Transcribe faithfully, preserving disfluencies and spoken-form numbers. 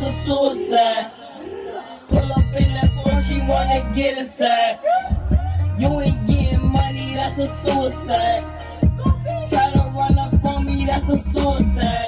a suicide. Pull up in that phone, she wanna get inside. You ain't getting money, that's a suicide. Try to run up on me, that's a suicide.